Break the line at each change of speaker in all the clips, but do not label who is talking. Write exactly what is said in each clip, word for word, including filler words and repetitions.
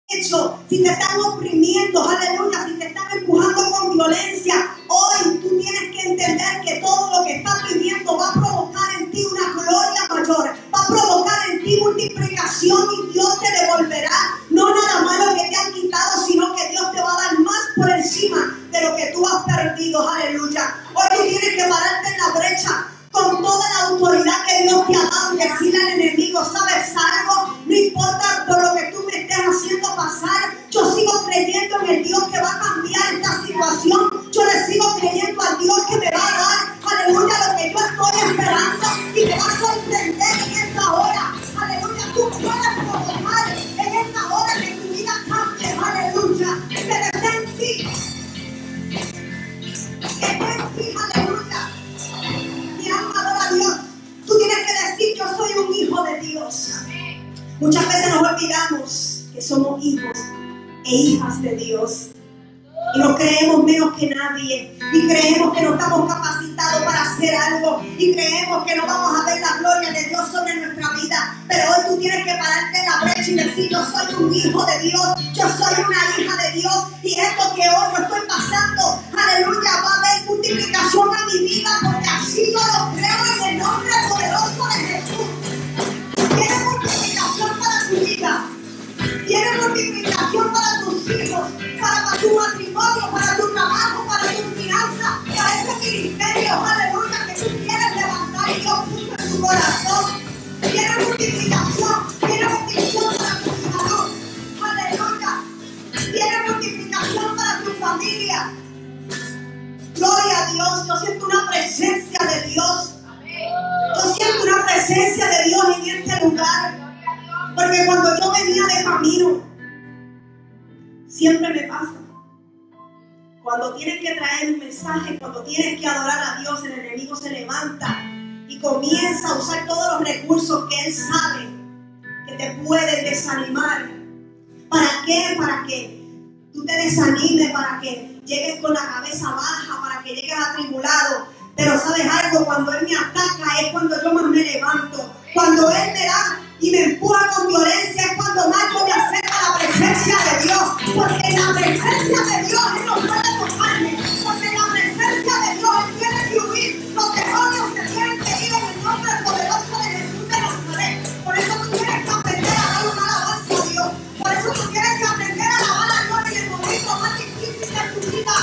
hecho, si te están oprimiendo, aleluya, si te están empujando con violencia, hoy tú tienes que entender que todo lo que estás viviendo va a provocar en ti una gloria mayor, va a provocar en ti multiplicación y Dios te devolverá, no nada más lo que te han quitado, sino que Dios te va a dar más por encima de lo que tú has perdido, aleluya. Hoy tú tienes que pararte en la brecha con toda la autoridad que Dios te ha dado y decirle al enemigo, ¿sabes algo? No importa por lo que tú me estés haciendo pasar, yo sigo creyendo en el Dios que va a cambiar esta situación, yo le sigo creyendo al Dios que me va a dar, aleluya, lo que yo estoy esperando y me va a sorprender en esta hora, aleluya, tú puedes provocar en esta hora que tu vida cambie, aleluya, que esté en ti, que esté en ti, aleluya. Dios, tú tienes que decir, yo soy un hijo de Dios. Muchas veces nos olvidamos que somos hijos e hijas de Dios y nos creemos menos que nadie y creemos que no estamos capacitados para hacer algo y creemos que no vamos a ver la gloria de Dios sobre nuestra vida, pero hoy tú tienes que pararte en la brecha y decir, yo soy un hijo de Dios, yo soy una hija de Dios y esto que hoy yo estoy pasando, aleluya, va a haber multiplicación a mi vida porque así yo lo creo en el nombre poderoso de Jesús. Tiene multiplicación para tu vida, tiene multiplicación para tus hijos, para tu matrimonio, para tu trabajo, para tu finanza, para ese ministerio, aleluya, que tú quieres levantar y Dios puso en tu corazón. Tiene multiplicación, tiene multiplicación para tu salud, aleluya, tiene multiplicación para tu familia. Gloria a Dios, yo siento una presencia de Dios. Yo siento una presencia de Dios en este lugar. Porque cuando yo venía de camino, siempre me pasa. Cuando tienes que traer un mensaje, cuando tienes que adorar a Dios, el enemigo se levanta y comienza a usar todos los recursos que él sabe que te pueden desanimar. ¿Para qué? Para que tú te desanimes, para que llegues con la cabeza baja, para que llegues atribulado. Pero ¿sabes algo? Cuando él me ataca es cuando yo más me levanto. Cuando él me da y me empuja con violencia es cuando más yo me acerco a la presencia de Dios. Porque en la presencia de Dios él no puede tocarme. Porque en la presencia de Dios él tiene que huir. Los demonios se tienen que ir en el nombre poderoso de Jesús de Nazaret. Por eso tú tienes que aprender a dar una alabanza a Dios. Por eso tú tienes que aprender a alabar a Dios en el momento más difícil de tu vida.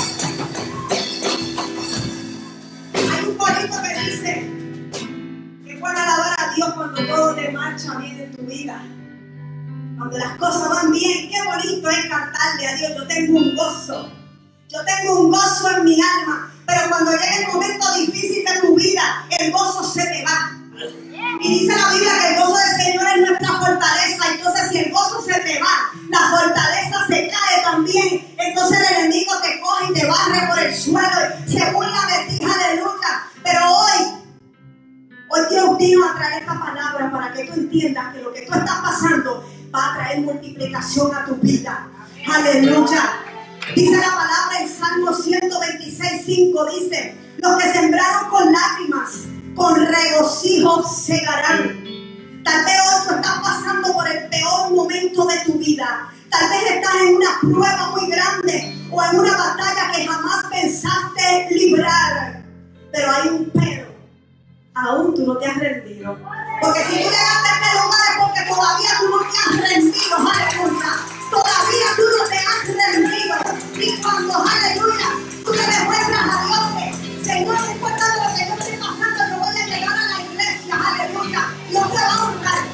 Hay un corito que dice que puedes alabar a Dios cuando todo te marcha bien en tu vida. Cuando las cosas van bien, qué bonito es cantarle a Dios. Yo tengo un gozo. Yo tengo un gozo en mi alma. Pero cuando llega el momento difícil de tu vida, el gozo se te va. Y dice la Biblia que el gozo del Señor es nuestra fortaleza. Entonces si el gozo se te va, la fortaleza se cae también. Entonces el enemigo te coge y te barre por el suelo y se burla de ti, aleluya. Pero hoy, hoy Dios vino a traer esta palabra para que tú entiendas que lo que tú estás pasando va a traer multiplicación a tu vida. Aleluya. Dice la palabra en Salmo ciento veintiséis, cinco, dice, los que sembraron con lágrimas, con regocijo segarán. Tal vez hoy tú estás pasando por el peor momento de tu vida. Tal vez estás en una prueba muy grande o en una batalla que jamás pensaste librar. Pero hay un pero. Aún tú no te has rendido. Porque si tú llegaste a este lugar es porque todavía tú no te has rendido. Aleluya. Todavía tú no te has rendido. Y cuando, aleluya, tú te demuestras a Dios que, Señor, después de lo que yo estoy pasando, yo voy a llegar a la iglesia. Aleluya. Dios te va a honrar.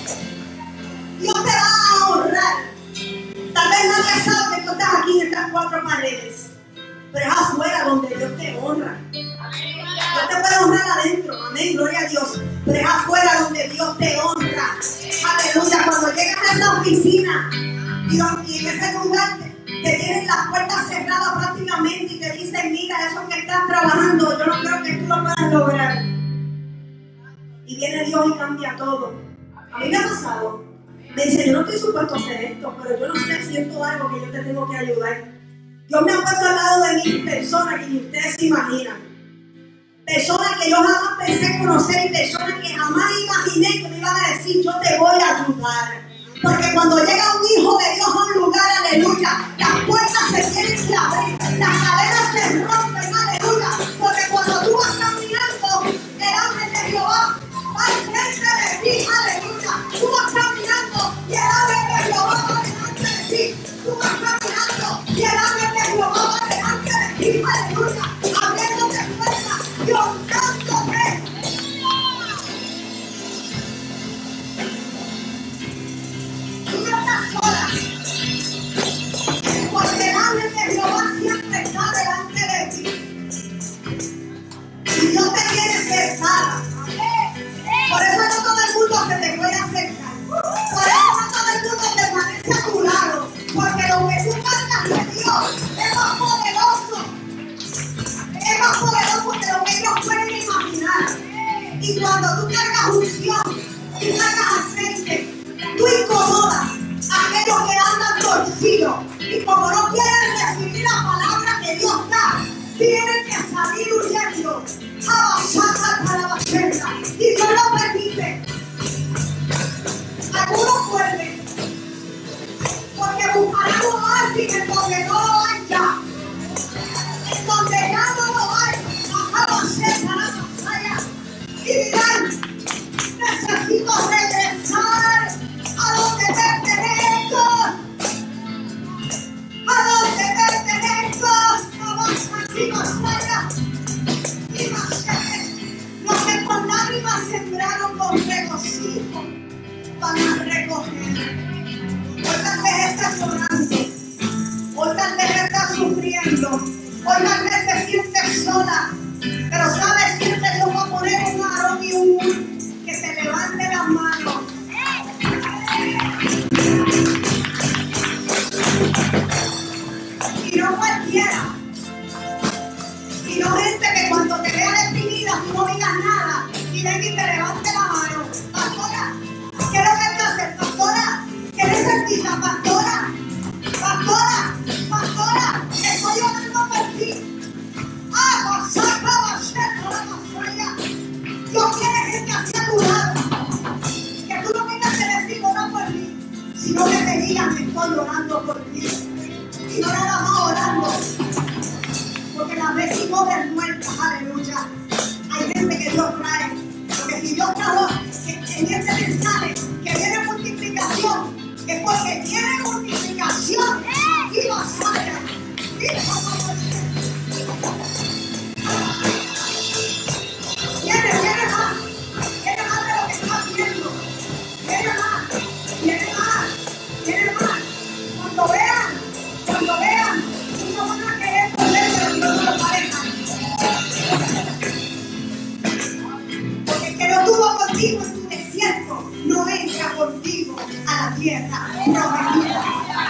Dios te va a honrar. Tal vez nadie sabe que tú estás aquí en estas cuatro paredes. Pero es afuera donde Dios te honra. Dios te puede honrar adentro, amén, gloria a Dios. Pero es afuera donde Dios te honra. Aleluya, cuando llegas a esa oficina Dios, y en ese lugar te, te tienen las puertas cerradas prácticamente y te dicen, mira, eso que estás trabajando, yo no creo que tú lo puedas lograr. Y viene Dios y cambia todo. A mí me ha pasado. Me dice, yo no estoy supuesto a hacer esto, pero yo no sé, siento algo que yo te tengo que ayudar. Dios me ha puesto al lado de mí personas que ni ustedes se imaginan. Personas que yo jamás pensé conocer y personas que jamás imaginé que me iban a decir, yo te voy a ayudar. Porque cuando llega un hijo de Dios a un lugar, aleluya, las puertas se tienen que abrir, las cadenas se rompen, aleluya. Porque cuando tú vas caminando, el ángel de Jehová va al frente de ti, aleluya. Tú vas caminando y el ángel de Jehová va delante de ti. Tú vas caminando y el ángel de Jehová va delante de ti, aleluya. Abriéndote puertas y honrándote. Tú no estás sola. Porque el ángel de Jehová siempre está delante de ti. Y Dios te tiene cercada. Por eso no todo el mundo se te puede acercar. Por eso no todo el mundo permanece a tu lado. Porque lo que tú cargas de Dios es más poderoso. Es más poderoso que lo que ellos pueden imaginar. Y cuando tú cargas unción, tú cargas aceite, tú incomodas a aquellos que andan torcidos. Y como no quieren recibir la palabra que Dios da, tienen que salir huyendo. Avanzar para la basura. Y Dios lo permite. Algunos vuelven porque buscarán un oasis en donde no lo hay ya. En donde ya no lo hay. Avanzar para la basura. Y dirán, necesito regresar a donde pertenezco. A donde pertenezco. Avanzar y basura. Los que con lágrimas sembraron con regocijo van a recoger. Hoy tal vez estás llorando, hoy tal vez estás sufriendo, hoy tal vez te sientes sola, pero sabes que Dios va a poner un Aarón y un Hur que te levante las manos. Y no cualquiera. Y no gente que cuando te vea deprimida tú no digas nada y venga y te levante la mano. Pastora, ¿qué es lo que hay que hacer? Pastora, ¿qué necesitas? Pastora, pastora, pastora, estoy orando por ti. Ah, pasar, pasar, pasar. Dios quiere gente hacia tu lado. Que tú no tengas que decir ora por mí, sino que te digan que estoy orando por ti. Y no nada más orando. Porque las decimos de muertas, aleluya. Hay gente que Dios trae. Porque si Dios trajo en este mensaje que viene multiplicación, es porque tiene multiplicación y vasalla. Viene, viene más. Viene más de lo que estás viendo. Viene más. Viene más. Viene más. Cuando vean, cuando vean, no van a querer poder, pero Dios no lo va a dejar. Porque el que no tuvo contigo en tu desierto, no entra contigo a la tierra prometida.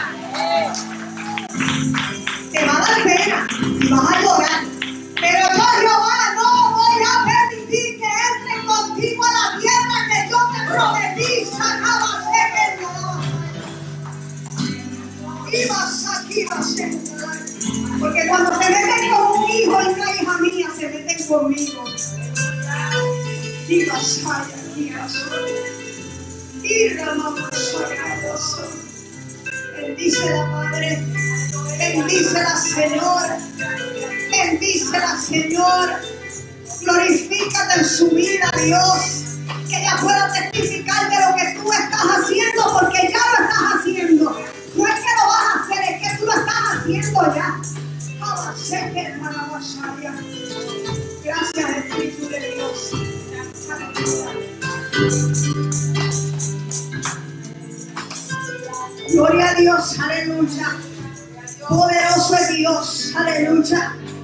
Te va a dar pena y vas a llorar. Pero yo, Jehová, no voy a permitir que entren contigo a la tierra que yo te prometí. Sacaba ser el ibas aquí, vas a ser. Porque cuando se meten con un hijo y una hija mía, se meten conmigo. Y vas allá, y vas allá. Y ramamos a bendice la Madre, bendice la Señora, bendice la Señora. Glorifícate en su vida, Dios. Que ella pueda testificar de lo que tú estás haciendo, porque ya lo estás haciendo. No es que lo vas a hacer, es que tú lo estás haciendo ya. Gracias, Espíritu de Dios. Gloria a Dios, aleluya. Poderoso es Dios, aleluya.